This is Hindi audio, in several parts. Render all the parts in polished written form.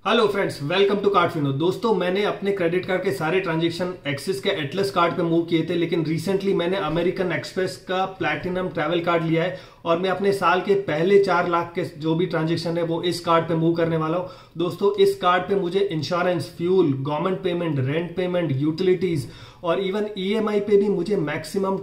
Hello friends, welcome to Cardfino. दोस्तों, मैंने अपने क्रेडिट कार्ड के सारे ट्रांजैक्शन एक्सिस के एटलस कार्ड पे मूव किए थे, लेकिन रिसेंटली मैंने अमेरिकन एक्सप्रेस का प्लैटिनम ट्रैवल कार्ड लिया है और मैं अपने साल के पहले 4 लाख के जो भी ट्रांजैक्शन है वो इस कार्ड पे मूव करने वाला हूं। दोस्तों, इस कार्ड पे मुझे insurance, fuel, government payment, rent payment, utilities और इवन ईएमआई पे भी मुझे मैक्सिमम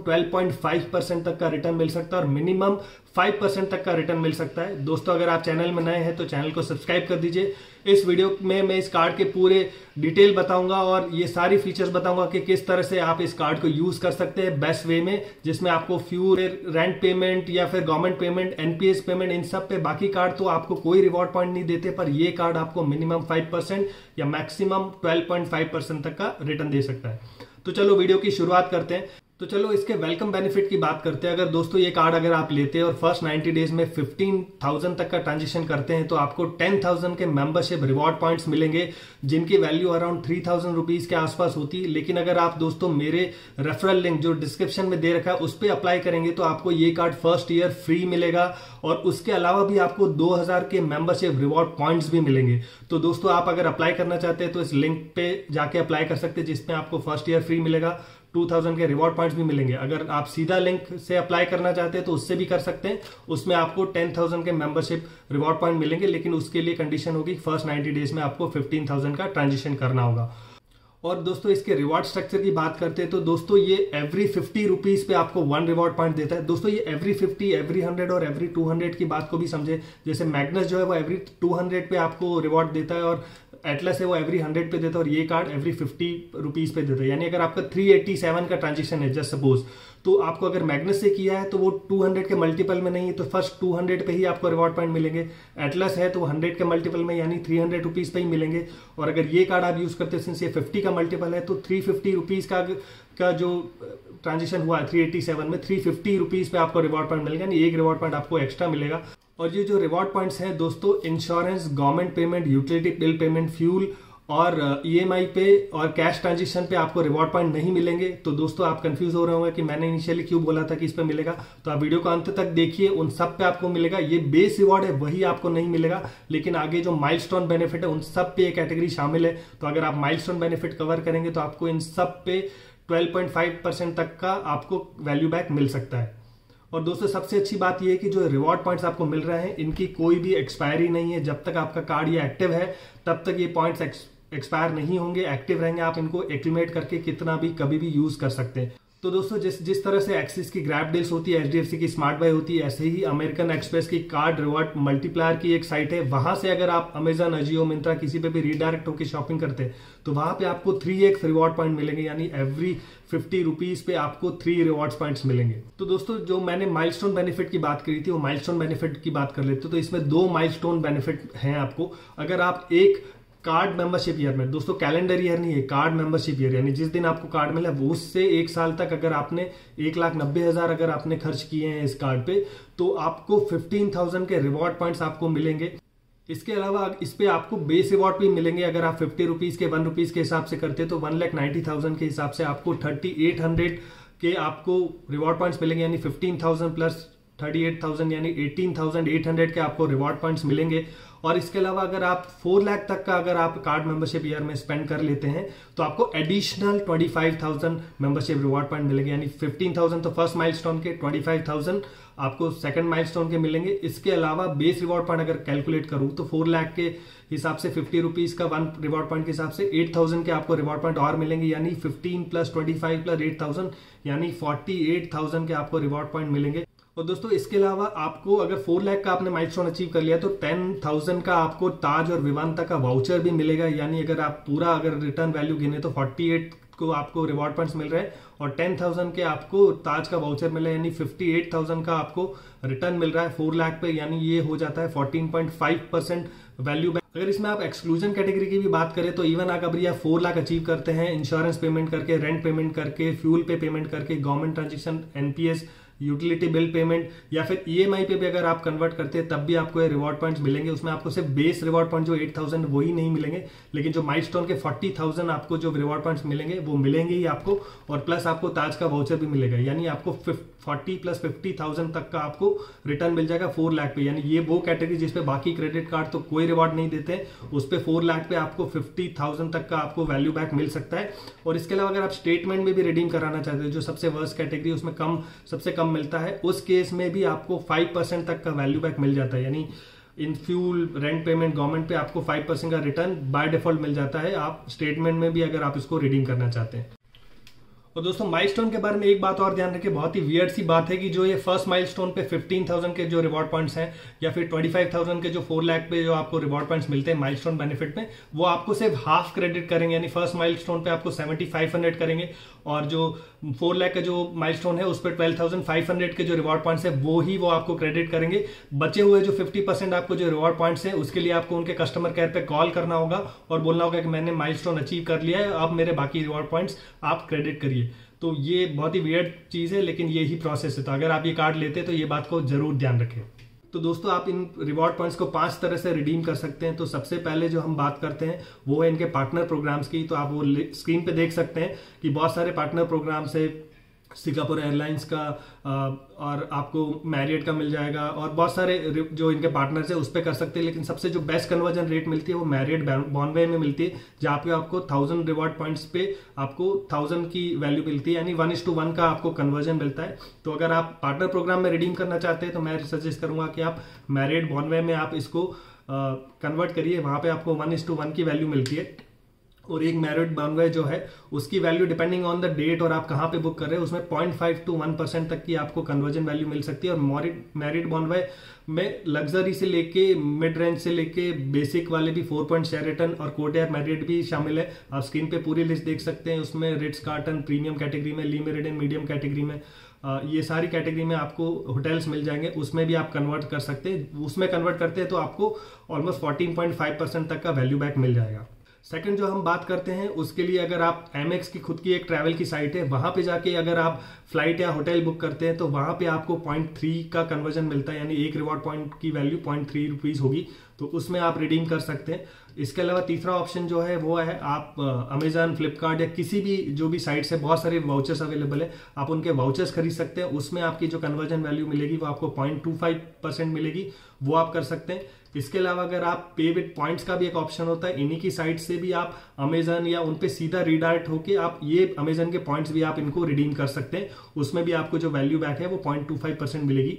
12.5% तक का रिटर्न मिल सकता है और मिनिमम 5% तक का रिटर्न मिल सकता है। दोस्तों, अगर आप चैनल में नए हैं तो चैनल को सब्सक्राइब कर दीजिए। इस वीडियो में मैं इस कार्ड के पूरे डिटेल बताऊंगा और ये सारी फीचर्स बताऊंगा कि किस तरह से आप इस कार्ड को यूज कर सकते हैं बेस्ट वे में, जिसमें आपको फ्यूल, रेंट पेमेंट या फिर गवर्नमेंट पेमेंट, एनपीएस पेमेंट, इन सब पे। बाकी कार्ड तो आपको कोई रिवॉर्ड पॉइंट नहीं देते, पर ये कार्ड आपको मिनिमम 5% या मैक्सिमम 12.5% तक का रिटर्न दे सकता है। तो चलो वीडियो की शुरुआत करते हैं। तो चलो इसके वेलकम बेनिफिट की बात करते हैं। अगर दोस्तों ये कार्ड अगर आप लेते हैं और फर्स्ट 90 डेज में 15,000 तक का ट्रांजेक्शन करते हैं तो आपको 10,000 के मेंबरशिप रिवॉर्ड पॉइंट्स मिलेंगे, जिनकी वैल्यू अराउंड 3,000 रुपीज के आसपास होती है। लेकिन अगर आप दोस्तों मेरे रेफरल लिंक जो डिस्क्रिप्शन में दे रखा है उस पर अप्लाई करेंगे तो आपको ये कार्ड फर्स्ट ईयर फ्री मिलेगा और उसके अलावा भी आपको 2,000 के मेंबरशिप रिवॉर्ड पॉइंट्स भी मिलेंगे। तो दोस्तों, आप अगर अप्लाई करना चाहते हैं तो इस लिंक पे जाके अप्लाई कर सकते हैं, जिसमें आपको फर्स्ट ईयर फ्री मिलेगा, 2,000 के रिवॉर्ड पॉइंट्स भी मिलेंगे। अगर आप सीधा लिंक से अप्लाई करना चाहते हैं तो उससे भी कर सकते हैं, उसमें आपको 10,000 के मेंबरशिप रिवॉर्ड पॉइंट मिलेंगे, लेकिन उसके लिए कंडीशन होगी फर्स्ट 90 डेज में आपको 15,000 का ट्रांजेक्शन करना होगा। और दोस्तों, इसके रिवॉर्ड स्ट्रक्चर की बात करते हैं तो दोस्तों ये एवरी 50 रुपीज पे आपको 1 रिवॉर्ड पॉइंट देता है। दोस्तों, ये एवरी 50, एवरी 100 और एवरी 200 की बात को भी समझे। जैसे मैग्नस जो है वो एवरी 200 पे आपको रिवॉर्ड देता है और एटलस है वो एवरी 100 पे देता है और ये कार्ड एवरी 50 रुपीज पे देता है। यानी अगर आपका 387 का ट्रांजेक्शन है जस्ट सपोज, तो आपको अगर मैग्नस से किया है तो वो 200 के मल्टीपल में नहीं है, तो फर्स्ट 200 पे ही आपको रिवॉर्ड पॉइंट मिलेंगे। एटलस है तो 100 के मल्टीपल में यानी 300 रुपीज पे ही मिलेंगे। और अगर ये कार्ड आप यूज करते हैं, सिंस ये 50 का मल्टीपल है, तो 350 रुपीज का जो ट्रांजेक्शन हुआ है 387 में, 350 रुपीज पे आपको रिवॉर्ड पॉइंट मिलेगा, यानी 1 रिवॉर्ड पॉइंट आपको एक्स्ट्रा मिलेगा। और ये जो रिवॉर्ड पॉइंट्स हैं दोस्तों, insurance, government payment, utility bill payment, fuel और ईएमआई पे और कैश ट्रांजेक्शन पे आपको रिवॉर्ड पॉइंट नहीं मिलेंगे। तो दोस्तों, आप कंफ्यूज हो रहे होंगे कि मैंने इनिशियली क्यों बोला था कि इस पे मिलेगा, तो आप वीडियो को अंत तक देखिए, उन सब पे आपको मिलेगा। ये बेस रिवॉर्ड है वही आपको नहीं मिलेगा, लेकिन आगे जो माइलस्टोन बेनिफिट है उन सब पे ये कैटेगरी शामिल है। तो अगर आप माइलस्टोन बेनिफिट कवर करेंगे तो आपको इन सब पे 12.5% तक का आपको वैल्यू बैक मिल सकता है। और दोस्तों, सबसे अच्छी बात यह है कि जो रिवॉर्ड पॉइंट्स आपको मिल रहे हैं इनकी कोई भी एक्सपायरी नहीं है। जब तक आपका कार्ड ये एक्टिव है तब तक ये पॉइंट्स एक्सपायर नहीं होंगे, एक्टिव रहेंगे। आप इनको एक्टिवेट करके कितना भी कभी भी यूज कर सकते हैं। तो दोस्तों, जिस तरह से एक्सिस की ग्रैब डील्स होती है, एचडीएफसी की स्मार्ट बाय होती है, ऐसे ही अमेरिकन एक्सप्रेस की कार्ड रिवॉर्ड मल्टीप्लायर की एक साइट है। वहां से अगर आप अमेजन, अजियो, मिंत्रा किसी पे भी रीडायरेक्ट होकर शॉपिंग करते हैं तो वहां पे आपको 3x रिवॉर्ड पॉइंट मिलेंगे, यानी एवरी 50 रुपीज पे आपको 3 रिवॉर्ड पॉइंट्स मिलेंगे। तो दोस्तों, जो मैंने माइलस्टोन बेनिफिट की बात करी थी वो माइलस्टोन बेनिफिट की बात कर लेते। तो इसमें 2 माइलस्टोन बेनिफिट हैं आपको। अगर आप एक कार्ड मेंबरशिप ईयर में, दोस्तों कैलेंडर ईयर नहीं है, कार्ड मेंबरशिप ईयर, यानी जिस दिन आपको कार्ड मिला वो उससे 1 साल तक अगर आपने 1,90,000 अगर आपने खर्च किए हैं इस कार्ड पे तो आपको 15,000 के रिवॉर्ड पॉइंट्स आपको मिलेंगे। इसके अलावा इस पे आपको बेस रिवॉर्ड भी मिलेंगे। अगर आप 50 रुपीज के 1 रुपीज के हिसाब से करते तो 1,90,000 के हिसाब से आपको 3,800 के आपको रिवॉर्ड पॉइंट्स मिलेंगे, यानी 15,000 प्लस 38,000 यानी 18,800 के आपको रिवॉर्ड पॉइंट्स मिलेंगे। और इसके अलावा अगर आप 4 लाख तक का अगर आप कार्ड मेंबरशिप ईयर में स्पेंड कर लेते हैं तो आपको एडिशनल 25,000 मेंबरशिप रिवॉर्ड पॉइंट मिलेंगे, यानी 15,000 तो फर्स्ट माइलस्टोन के, 25,000 आपको सेकंड माइलस्टोन के मिलेंगे। इसके अलावा बेस रिवॉर्ड पॉइंट अगर कैलकुलेट करूं तो 4 लाख के हिसाब से 50 रुपीज का 1 रिवॉर्ड पॉइंट के हिसाब से 8,000 के आपको रिवॉर्ड पॉइंट और मिलेंगे, यानी 15 प्लस 25 प्लस 8,000 यानी 48,000 के आपको रिवॉर्ड पॉइंट मिलेंगे। और दोस्तों, इसके अलावा आपको अगर 4 लाख का आपने माइलस्टोन अचीव कर लिया तो 10,000 का आपको ताज और विवांता का वाउचर भी मिलेगा, यानी अगर आप पूरा अगर रिटर्न वैल्यू गिने तो 48 को आपको रिवॉर्ड पॉइंट्स मिल रहे हैं और 10,000 के आपको ताज का वाउचर मिला, यानी 58,000 का आपको रिटर्न मिल रहा है 4 लाख पे, यानी ये हो जाता है 14.5% वैल्यू बैक। अगर इसमें आप एक्सक्लूजन कैटेगरी की भी बात करें तो इवन अगर या 4 लाख अचीव करते हैं इंश्योरेंस पेमेंट करके, रेंट पेमेंट करके, फ्यूल पे पेमेंट करके, government transaction, NPS, utility bill payment या फिर ईएमआई पे भी अगर आप कन्वर्ट करते हैं तब भी आपको ये रिवॉर्ड पॉइंट्स मिलेंगे। उसमें आपको सिर्फ बेस रिवॉर्ड पॉइंट जो 8000 वही नहीं मिलेंगे, लेकिन जो माइलस्टोन के 40,000 आपको जो रिवॉर्ड पॉइंट्स मिलेंगे वो मिलेंगे ही आपको, और प्लस आपको ताज का वाउचर भी मिलेगा। यानी आपको 40 प्लस 50,000 तक का आपको रिटर्न मिल जाएगा 4 लाख पे। यानी ये वो कैटेगरी जिसपे बाकी क्रेडिट कार्ड तो कोई रिवॉर्ड नहीं देते हैं, उस पे 4 लाख पे आपको 50,000 तक का आपको वैल्यू बैक मिल सकता है। और इसके अलावा अगर आप स्टेटमेंट में भी रिडीम कराना चाहते हो, जो सबसे वर्स्ट कैटेगरी उसमें सबसे कम मिलता है, उस केस में भी आपको 5% तक का वैल्यू बैक मिल जाता है। यानी इन फ्यूल, रेंट पेमेंट, गवर्नमेंट पे आपको 5% का रिटर्न बाय डिफॉल्ट मिल जाता है, आप स्टेटमेंट में भी अगर आप इसको रिडीम करना चाहते हैं। और दोस्तों माइलस्टोन के बारे में एक बात और ध्यान रखें, बहुत ही वियर्ड सी बात है कि जो ये फर्स्ट माइलस्टोन पे 15,000 के जो रिवॉर्ड पॉइंट्स हैं या फिर 25,000 के जो 4 लाख पे जो आपको रिवॉर्ड पॉइंट्स मिलते हैं माइलस्टोन बेनिफिट में, वो आपको सिर्फ हाफ क्रेडिट करेंगे। यानी फर्स्ट माइलस्टोन पे आपको 7,500 करेंगे, और जो 4 लाख का जो माइलस्टोन है उस पर 12,500 के जो रिवॉर्ड पॉइंट्स है वो आपको क्रेडिट करेंगे। बचे हुए जो 50% आपको जो रिवॉर्ड पॉइंट्स है उसके लिए आपको उनके कस्टमर केयर पे कॉल करना होगा और बोलना होगा कि मैंने माइलस्टोन अचीव कर लिया है, अब मेरे बाकी रिवॉर्ड पॉइंट्स आप क्रेडिट करिए। तो ये बहुत ही वियर्ड चीज है, लेकिन ये ही प्रोसेस है। तो अगर आप ये कार्ड लेते हैं तो ये बात को जरूर ध्यान रखें। तो दोस्तों आप इन रिवॉर्ड पॉइंट्स को 5 तरह से रिडीम कर सकते हैं। तो सबसे पहले जो हम बात करते हैं वो है इनके पार्टनर प्रोग्राम्स की। तो आप वो स्क्रीन पे देख सकते हैं कि बहुत सारे पार्टनर प्रोग्राम्स है, सिंगापुर एयरलाइंस का और आपको मैरियट का मिल जाएगा, और बहुत सारे जो इनके पार्टनर्स है उस पर कर सकते हैं। लेकिन सबसे जो बेस्ट कन्वर्जन रेट मिलती है वो मैरियट बॉनवे में मिलती है, जहाँ पे आपको 1000 रिवॉर्ड पॉइंट्स पे आपको 1000 की वैल्यू मिलती है, यानी 1:1 का आपको कन्वर्जन मिलता है। तो अगर आप पार्टनर प्रोग्राम में रिडीम करना चाहते हैं तो मैं सजेस्ट करूंगा कि आप मैरियट बॉनवे में आप इसको कन्वर्ट करिए, वहां पे आपको 1:1 की वैल्यू मिलती है। और एक मैरिट बॉनवे जो है उसकी value depending on the date और आप कहां पे बुक कर रहे हैं उसमें 0.5 to 1% तक की आपको कन्वर्जन वैल्यू मिल सकती है। और मैरिट बॉनवे में लग्जरी से लेके मिड रेंज से लेके बेसिक वाले भी 4 पॉइंट शेरेटन और कोर्टियर मैरियट भी शामिल है। आप स्क्रीन पे पूरी लिस्ट देख सकते हैं, उसमें रिट्स कार्टन प्रीमियम कैटेगरी में, ली मेरिडियन मीडियम कैटेगरी में, ये सारी कैटेगरी में आपको होटल्स मिल जाएंगे, उसमें भी आप कन्वर्ट कर सकते हैं। उसमें कन्वर्ट करते हैं तो आपको ऑलमोस्ट 14.5% तक का वैल्यू बैक मिल जाएगा। सेकंड जो हम बात करते हैं उसके लिए अगर आप एमएक्स की खुद की एक ट्रैवल की साइट है, वहां पे जाके अगर आप फ्लाइट या होटल बुक करते हैं तो वहां पे आपको 0.3 का कन्वर्जन मिलता है, यानी एक रिवॉर्ड पॉइंट की वैल्यू 0.3 रुपीज होगी, तो उसमें आप रिडीम कर सकते हैं। इसके अलावा तीसरा ऑप्शन जो है वो है आप अमेजन, फ्लिपकार्ट या किसी भी जो भी साइट से बहुत सारे वाउचर्स अवेलेबल है, आप उनके वाउचर्स खरीद सकते हैं। उसमें आपकी जो कन्वर्जन वैल्यू मिलेगी वो आपको 0.25% मिलेगी, वो आप कर सकते हैं। इसके अलावा अगर आप पे विद पॉइंट्स का भी एक ऑप्शन होता है, इन्हीं की साइट से भी आप अमेजन या उन पे सीधा रीडायरेक्ट होके आप ये अमेजन के पॉइंट्स भी आप इनको रिडीम कर सकते हैं, उसमें भी आपको जो वैल्यू बैक है वो 0.25% मिलेगी।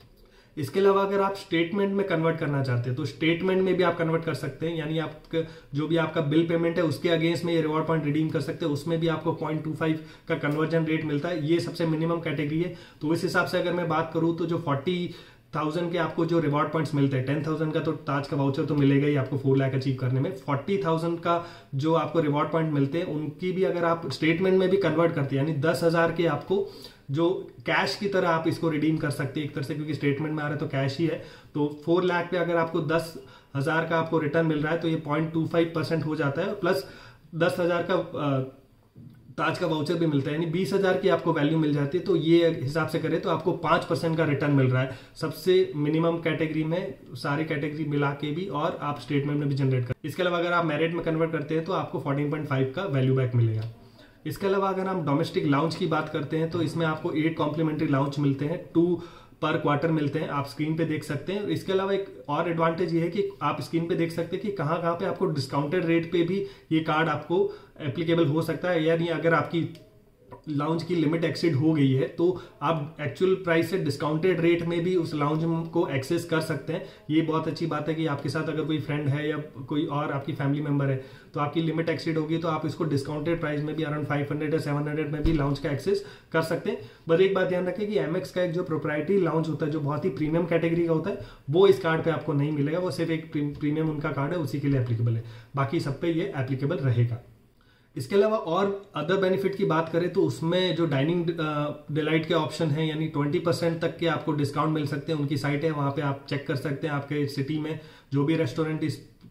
इसके अलावा अगर आप स्टेटमेंट में कन्वर्ट करना चाहते हैं तो स्टेटमेंट में भी आप कन्वर्ट कर सकते हैं, यानी आप जो भी आपका बिल पेमेंट है उसके अगेंस्ट में ये रिवॉर्ड पॉइंट रिडीम कर सकते हैं, उसमें भी आपको 0.25 का कन्वर्जन रेट मिलता है। ये सबसे मिनिमम कैटेगरी है। तो इस हिसाब से अगर मैं बात करूं तो जो 40,000 के आपको जो रिवॉर्ड पॉइंट्स मिलते हैं, 10,000 का तो ताज का वाउचर तो मिलेगा ही आपको 4 लाख अचीव करने में, 40,000 का जो आपको रिवॉर्ड पॉइंट मिलते हैं उनकी भी अगर आप स्टेटमेंट में भी कन्वर्ट करते हैं, यानी 10,000 के आपको जो कैश की तरह आप इसको रिडीम कर सकते हैं एक तरह से, क्योंकि स्टेटमेंट में आ रहा है तो कैश ही है। तो 4 लाख पे अगर आपको 10,000 का आपको रिटर्न मिल रहा है तो ये 0.25% हो जाता है, प्लस 10,000 का ताज का वाउचर भी मिलता है, यानी 20,000 की आपको वैल्यू मिल जाती है। तो ये हिसाब से करें तो आपको 5% का रिटर्न मिल रहा है सबसे मिनिमम कैटेगरी में, सारी कैटेगरी मिला के भी, और आप स्टेटमेंट में भी जनरेट कर। इसके अलावा अगर आप मेरिट में कन्वर्ट करते हैं तो आपको 14.5 का वैल्यू बैक मिलेगा। इसके अलावा अगर हम डोमेस्टिक लाउंज की बात करते हैं तो इसमें आपको 8 कॉम्प्लीमेंट्री लाउंज मिलते हैं, 2 पर क्वार्टर मिलते हैं, आप स्क्रीन पे देख सकते हैं। इसके अलावा एक और एडवांटेज ये है कि आप स्क्रीन पे देख सकते हैं कि कहां कहां पे आपको डिस्काउंटेड रेट पे भी ये कार्ड आपको एप्लीकेबल हो सकता है, यानी अगर आपकी लाउंज की लिमिट एक्सीड हो गई है तो आप एक्चुअल प्राइस से डिस्काउंटेड रेट में भी उस लाउंज को एक्सेस कर सकते हैं। ये बहुत अच्छी बात है कि आपके साथ अगर कोई फ्रेंड है या कोई और आपकी फैमिली मेंबर है तो आपकी लिमिट एक्सीड होगी तो आप इसको डिस्काउंटेड प्राइस में भी अराउंड 500 या 700 में भी लाउंज का एक्सेस कर सकते हैं। बस एक बात ध्यान रखें कि एमएक्स का एक जो प्रोप्राइटरी लाउंज होता है जो बहुत ही प्रीमियम कैटेगरी का होता है वो इस कार्ड पे आपको नहीं मिलेगा, वो सिर्फ एक प्रीमियम उनका कार्ड है उसी के लिए एप्लीकेबल है, बाकी सब पे ये एप्लीकेबल रहेगा। इसके अलावा और अदर बेनिफिट की बात करें तो उसमें जो डाइनिंग डिलाइट के ऑप्शन है, यानी 20% तक के आपको डिस्काउंट मिल सकते हैं, उनकी साइट है वहां पे आप चेक कर सकते हैं। आपके सिटी में जो भी रेस्टोरेंट इस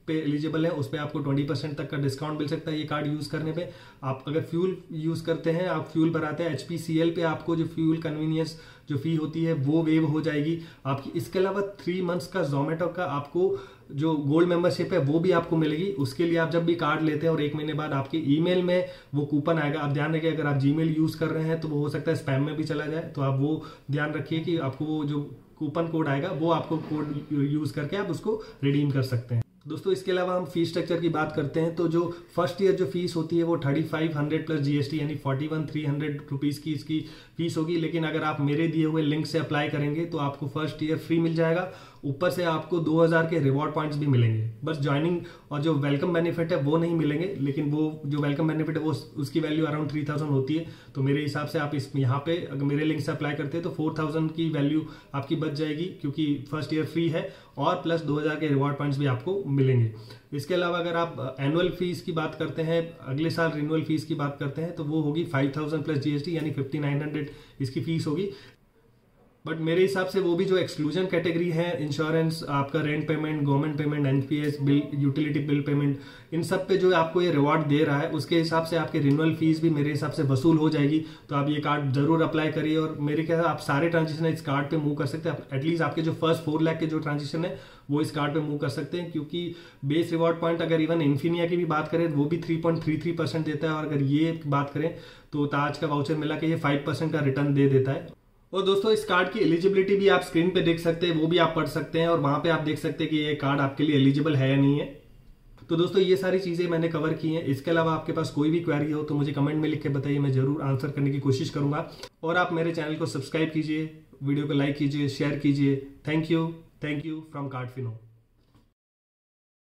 पे एलिजिबल है उस पर आपको 20% तक का डिस्काउंट मिल सकता है ये कार्ड यूज करने पे। आप अगर फ्यूल यूज करते हैं, आप फ्यूल भराते हैं HPCL पे, आपको जो फ्यूल कन्वीनियंस जो फी होती है वो वेव हो जाएगी आपकी। इसके अलावा 3 मंथ्स का जोमेटो का आपको जो गोल्ड मेंबरशिप है वो भी आपको मिलेगी। उसके लिए आप जब भी कार्ड लेते हैं और 1 महीने बाद आपके ईमेल में वो कूपन आएगा। आप ध्यान रखिए, अगर आप जीमेल यूज कर रहे हैं तो वो हो सकता है स्पैम में भी चला जाए, तो आप वो ध्यान रखिए कि आपको वो जो कूपन कोड आएगा वो आपको कोड यूज करके आप उसको रिडीम कर सकते हैं। दोस्तों इसके अलावा हम फीस स्ट्रक्चर की बात करते हैं तो जो फर्स्ट ईयर जो फीस होती है वो 3500 प्लस GST यानी 41,300 रुपीज की इसकी फीस होगी। लेकिन अगर आप मेरे दिए हुए लिंक से अप्लाई करेंगे तो आपको फर्स्ट ईयर फ्री मिल जाएगा, ऊपर से आपको 2000 के रिवॉर्ड पॉइंट्स भी मिलेंगे। बस ज्वाइनिंग और जो वेलकम बेनिफिट है वो नहीं मिलेंगे, लेकिन वो जो वेलकम बेनिफिट है वो उसकी वैल्यू अराउंड 3000 होती है। तो मेरे हिसाब से आप इस यहाँ पे अगर मेरे लिंक से अप्लाई करते हैं तो 4000 की वैल्यू आपकी बच जाएगी, क्योंकि फर्स्ट ईयर फ्री है और प्लस 2000 के रिवॉर्ड पॉइंट्स भी आपको मिलेंगे। इसके अलावा अगर आप एनुअल फीस की बात करते हैं, अगले साल रिन्यूअल फीस की बात करते हैं तो वो होगी 5000 प्लस GST यानी 5900 इसकी फीस होगी। बट मेरे हिसाब से वो भी जो एक्सक्लूजन कैटेगरी है, इंश्योरेंस, आपका rent payment, government payment, NPS bill, utility bill payment, इन सब पे जो आपको ये रिवॉर्ड दे रहा है उसके हिसाब से आपके रिन्यूअल फीस भी मेरे हिसाब से वसूल हो जाएगी। तो आप ये कार्ड जरूर अप्लाई करिए और मेरे ख्याल आप सारे ट्रांजेक्शन इस कार्ड पे मूव कर सकते हैं। एटलीस्ट आपके जो फर्स्ट 4 लाख के जो ट्रांजेक्शन है वो इस कार्ड पे मूव कर सकते हैं, क्योंकि बेस रिवॉर्ड पॉइंट अगर इवन इन्फिनिया की भी बात करें वो भी 3.33% देता है, और अगर ये बात करें तो ताज का वाउचर मिला के ये 5% का रिटर्न दे देता है। और दोस्तों इस कार्ड की एलिजिबिलिटी भी आप स्क्रीन पे देख सकते हैं, वो भी आप पढ़ सकते हैं और वहां पे आप देख सकते हैं कि ये कार्ड आपके लिए एलिजिबल है या नहीं है। तो दोस्तों ये सारी चीजें मैंने कवर की हैं। इसके अलावा आपके पास कोई भी क्वेरी हो तो मुझे कमेंट में लिख के बताइए, मैं जरूर आंसर करने की कोशिश करूंगा। और आप मेरे चैनल को सब्सक्राइब कीजिए, वीडियो को लाइक कीजिए, शेयर कीजिए। Thank you from कार्डफिनो।